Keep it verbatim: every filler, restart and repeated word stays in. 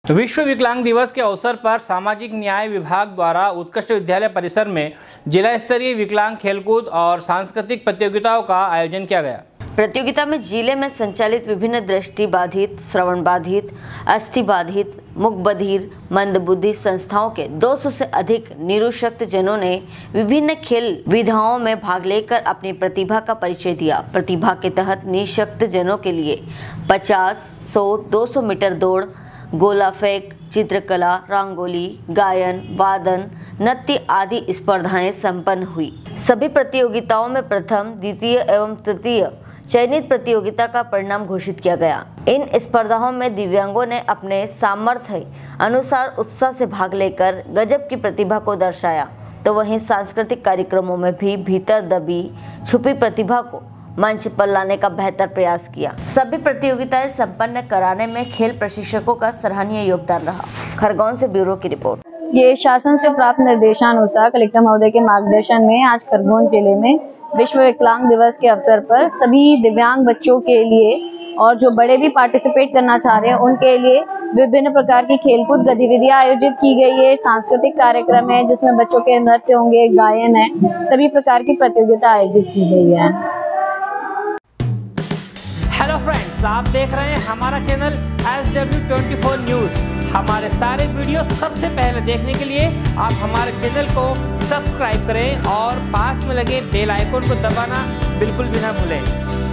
विश्व विकलांग दिवस के अवसर पर सामाजिक न्याय विभाग द्वारा उत्कृष्ट विद्यालय परिसर में जिला स्तरीय विकलांग खेलकूद और सांस्कृतिक प्रतियोगिताओं का आयोजन किया गया। प्रतियोगिता में जिले में संचालित विभिन्न दृष्टि बाधित, श्रवण बाधित, अस्थि बाधित, मुख बधिर, मंदबुद्धि संस्थाओं के दो सौ से अधिक निरुशक्त जनों ने विभिन्न खेल विधाओं में भाग लेकर अपनी प्रतिभा का परिचय दिया। प्रतिभा के तहत निशक्त जनों के लिए पचास, सौ, दो सौ मीटर दौड़, गोला फेंक, चित्रकला, रंगोली, गायन, वादन, नृत्य आदि स्पर्धाएं संपन्न हुई। सभी प्रतियोगिताओं में प्रथम, द्वितीय एवं तृतीय चयनित प्रतियोगिता का परिणाम घोषित किया गया। इन स्पर्धाओं में दिव्यांगों ने अपने सामर्थ्य अनुसार उत्साह से भाग लेकर गजब की प्रतिभा को दर्शाया, तो वहीं सांस्कृतिक कार्यक्रमों में भी भीतर दबी छुपी प्रतिभा को मंच पर लाने का बेहतर प्रयास किया। सभी प्रतियोगिताएं संपन्न कराने में खेल प्रशिक्षकों का सराहनीय योगदान रहा। खरगोन से ब्यूरो की रिपोर्ट। ये शासन से प्राप्त निर्देशानुसार कलेक्टर महोदय के मार्गदर्शन में आज खरगोन जिले में विश्व विकलांग दिवस के अवसर पर सभी दिव्यांग बच्चों के लिए और जो बड़े भी पार्टिसिपेट करना चाह रहे हैं उनके लिए विभिन्न प्रकार की खेलकूद गतिविधियां आयोजित की गई है। सांस्कृतिक कार्यक्रम है जिसमें बच्चों के नृत्य होंगे, गायन है, सभी प्रकार की प्रतियोगिता आयोजित की गई है। हेलो फ्रेंड्स, आप देख रहे हैं हमारा channel S W twenty four news. हमारे सारे वीडियो सबसे पहले देखने के लिए आप हमारे चैनल को सब्सक्राइब करें और पास में लगे बेल आइकन को दबाना बिल्कुल भी ना भूलें।